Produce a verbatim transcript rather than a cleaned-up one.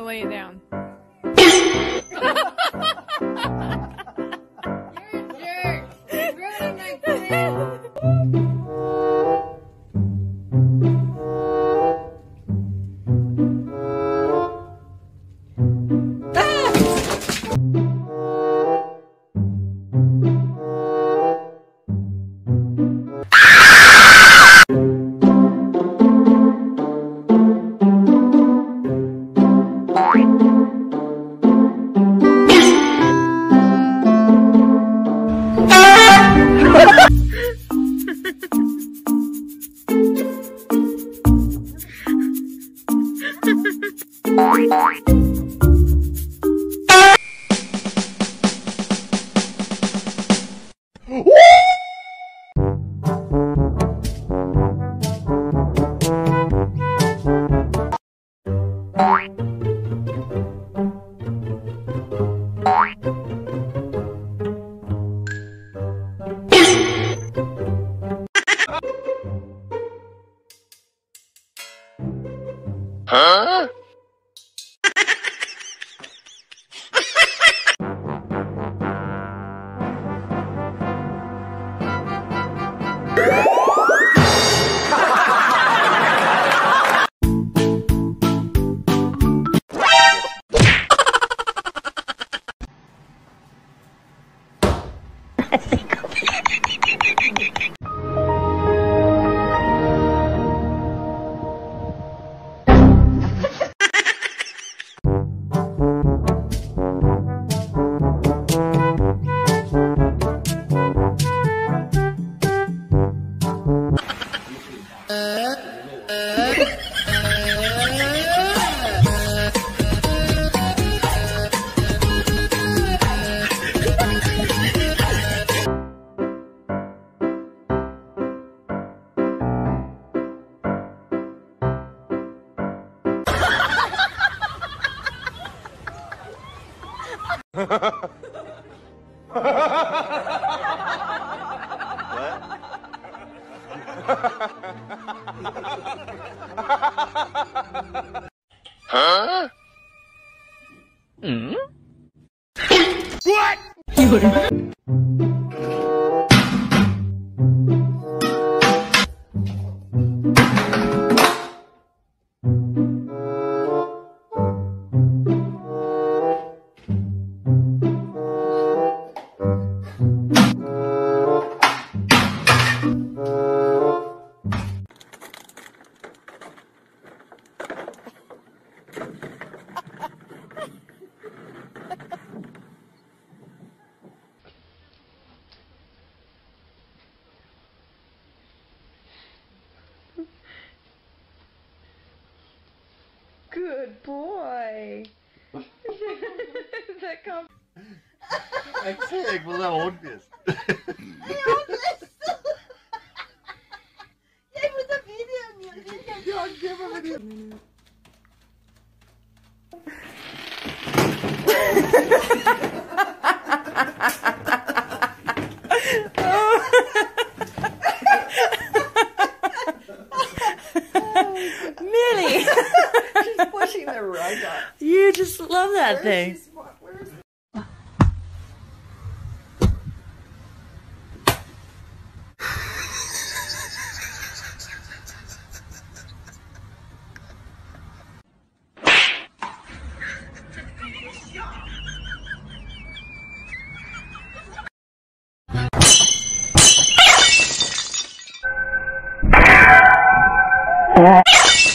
lay it down. You're a jerk. You're ruining my plan. Huh? Huh? Hmm? What? Good boy. That com- Jeg ser ikke, hvor det er ordentligt. Jeg må tage videoen, jeg vil ikke have gjort det med det. Millie! She's pushing the rug up. You just love that thing. Where's Yeah.